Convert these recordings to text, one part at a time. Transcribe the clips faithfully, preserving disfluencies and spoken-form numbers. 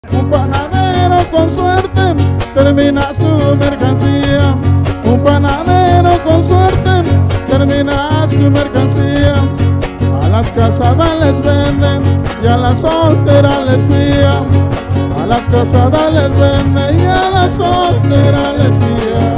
Un panadero con suerte termina su mercancía. Un panadero con suerte termina su mercancía. A las casadas les venden y a las solteras les fía. A las casadas les venden y a las solteras les fía.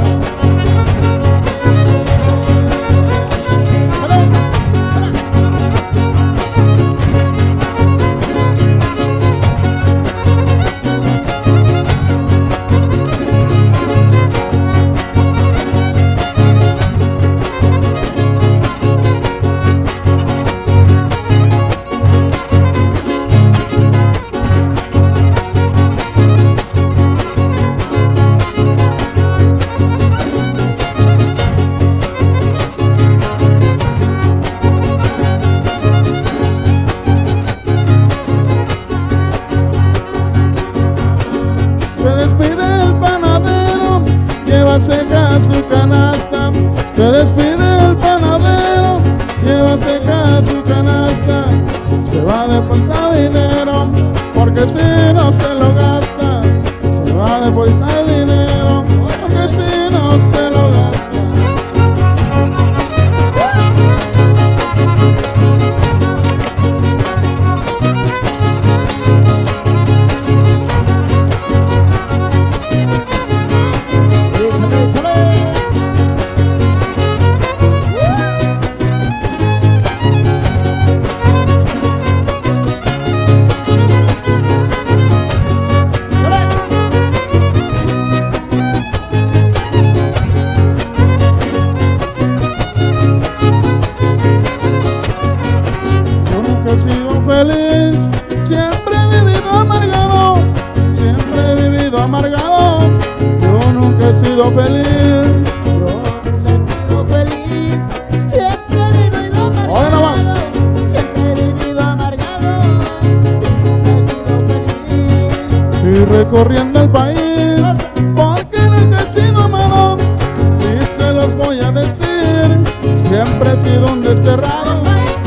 Se despide el panadero, lleva seca su canasta. Se despide el panadero, lleva seca su canasta. Se va de falta de dinero, porque si no se lo gasta. Se va de falta de dinero, porque si no se lo gasta. He sido feliz, siempre he vivido amargado, siempre he vivido amargado. Yo nunca he sido feliz, Yo nunca he sido feliz, siempre he vivido amargado. Ahora más. Siempre he vivido amargado, nunca he sido feliz. y recorriendo el país, porque nunca he sido amado. Y se los voy a decir, siempre he sido un desterrado.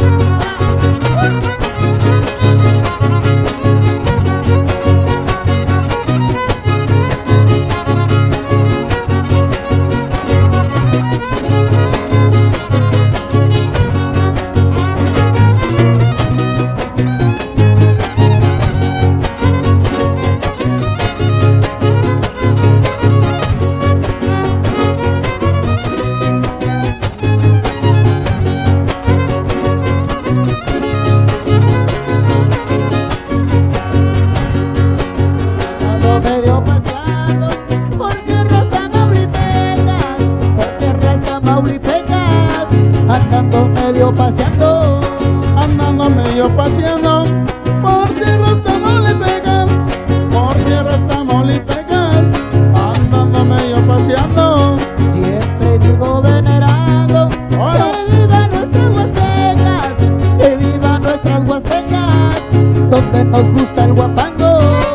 Medio paseando por tierras Tamaulipecas, por tierras Tamaulipecas, andando medio paseando, Andando medio paseando por tierras Tamaulipecas, por tierras Tamaulipecas, andando medio paseando. siempre vivo venerando. Hola. Que vivan nuestras huastecas, que vivan nuestras huastecas, donde nos gusta el guapango.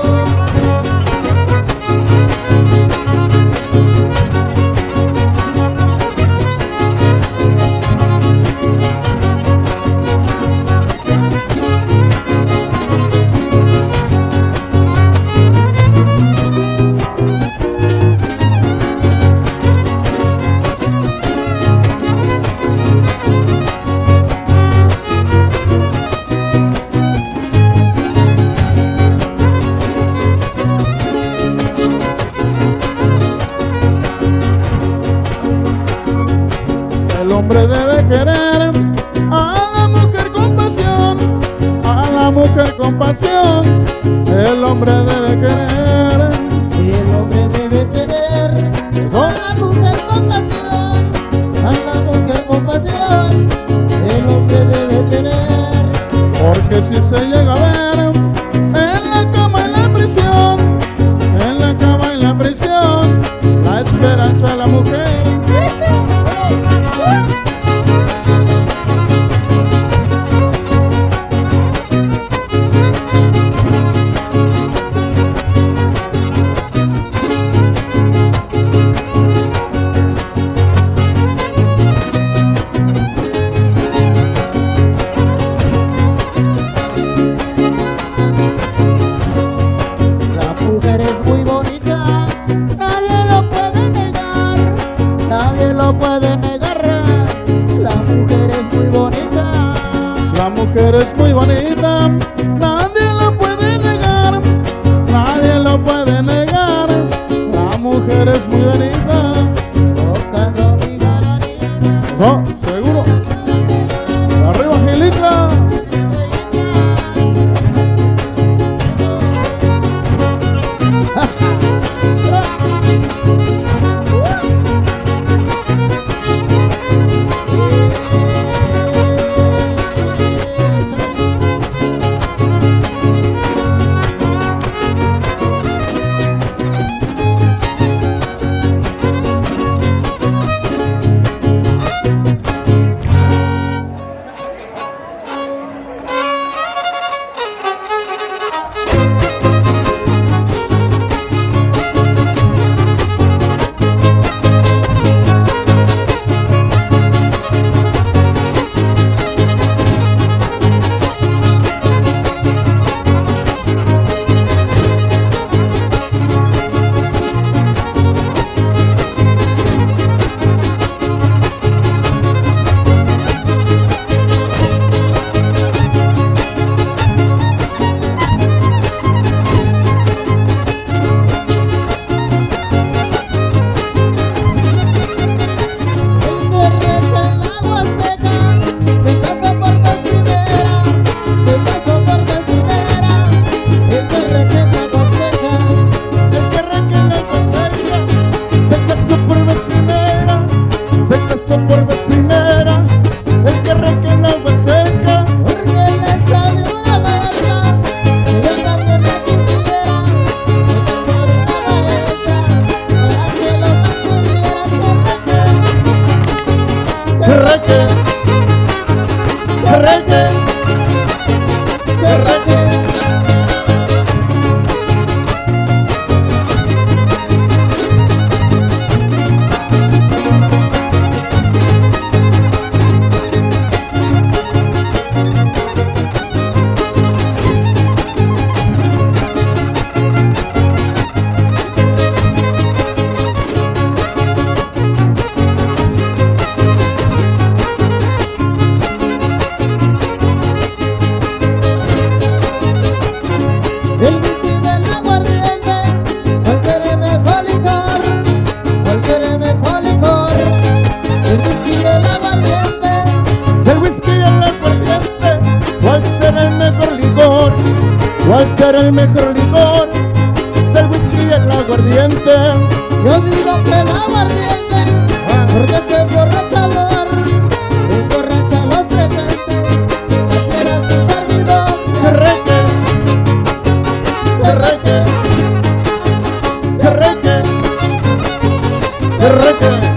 El hombre debe querer a la mujer con pasión, a la mujer con pasión. El hombre debe querer, Y el hombre debe tener a la mujer con pasión, a la mujer con pasión. El hombre debe tener, porque si se llega a ver en la cama y la prisión, en la cama y la prisión, la esperanza de la mujer. mujer es muy bonita, nadie lo puede negar, nadie lo puede negar. La mujer es muy bonita, La mujer es muy bonita, nadie la puede negar, nadie lo puede negar. La mujer es muy bonita. tocando mi galanina. Eso, seguro. Arriba, Angelica. ¿Cuál será el mejor licor? Del whisky y el aguardiente. Yo digo que el aguardiente, porque es emborrachador, emborracha a los presentes, cualquiera es tu servidor. ¡Que reque! ¡Que reque! ¡Que reque! ¡Que reque!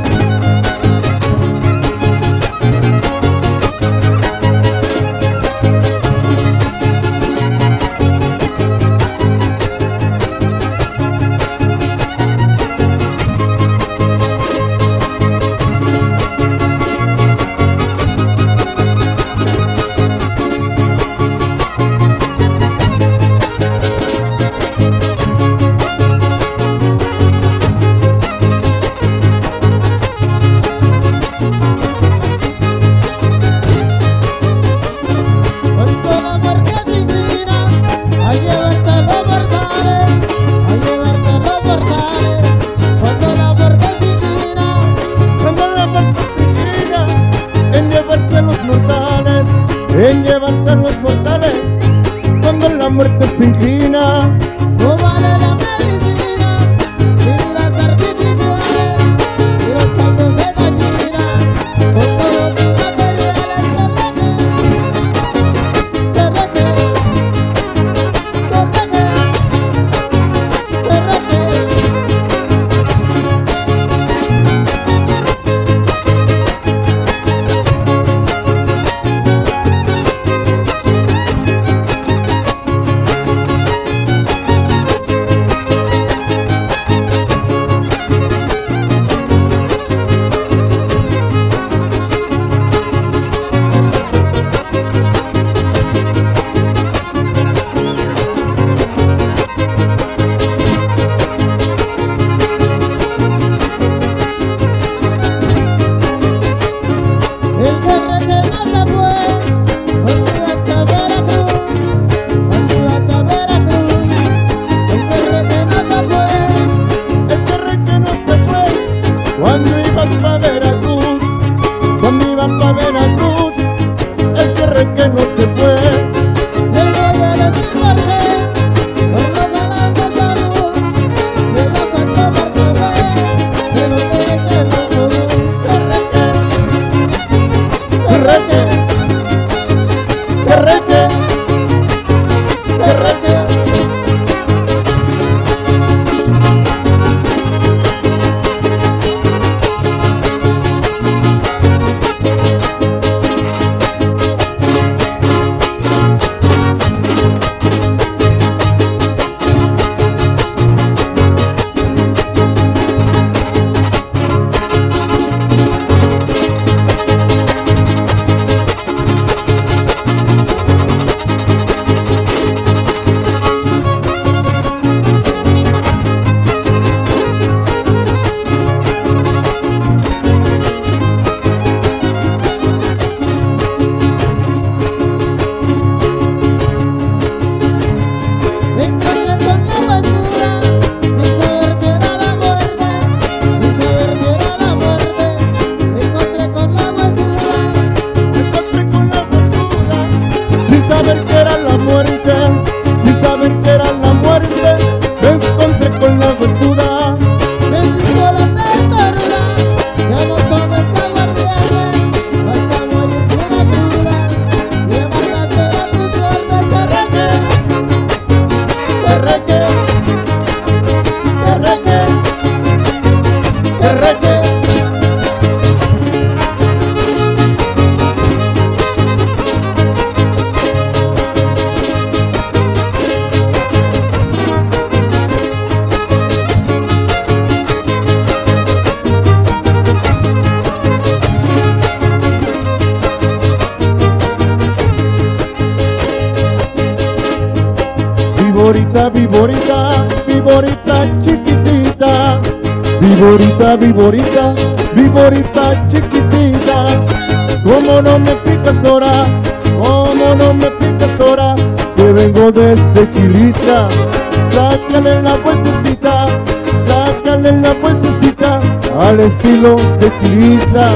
Viborita chiquitita, viborita, viborita, viborita chiquitita. Como no me picas ahora, como no me picas ahora, que vengo desde Quilitra. Sácale la vueltecita, sácale la vueltecita, al estilo de Quilitra.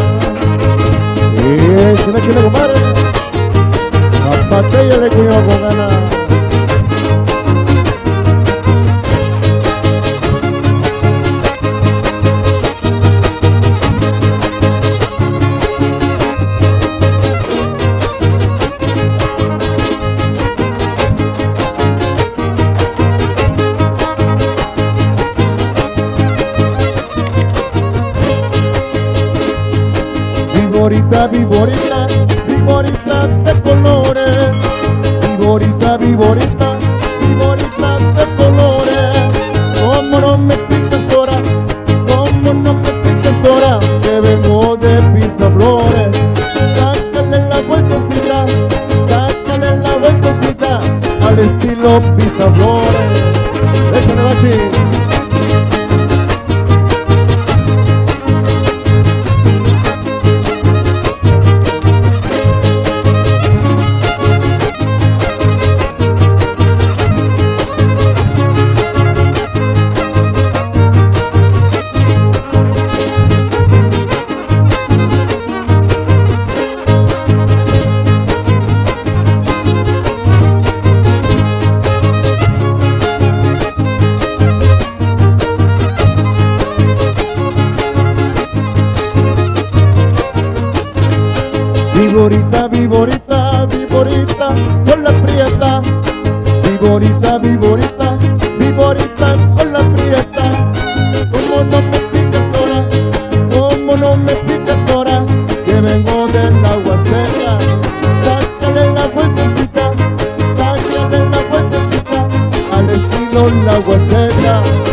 Es una chile, compadre. Zapatéllale, cuñado, con ganas. Viborita, viborita, viborita de colores. Viborita, viborita, viborita de colores. Como no me picas ahora, como no me picas ahora, que vengo de Pisaflores. Sácale la vueltecita, sácale la vueltecita, al estilo Pisaflores. Déjale, bachi. Viborita, viborita, viborita, con la prieta. Viborita, viborita, viborita, con la prieta. Como no me picas ahora, como no me picas ahora, que vengo de la Huasteca. Sácale la vueltecita, sácale la vueltecita, al estilo la Huasteca.